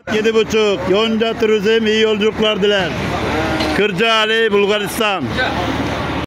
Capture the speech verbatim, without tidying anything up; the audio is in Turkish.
Yedi buçuk. Yonca Turizm iyi yolculuklar diler. Kırcaali, Bulgaristan.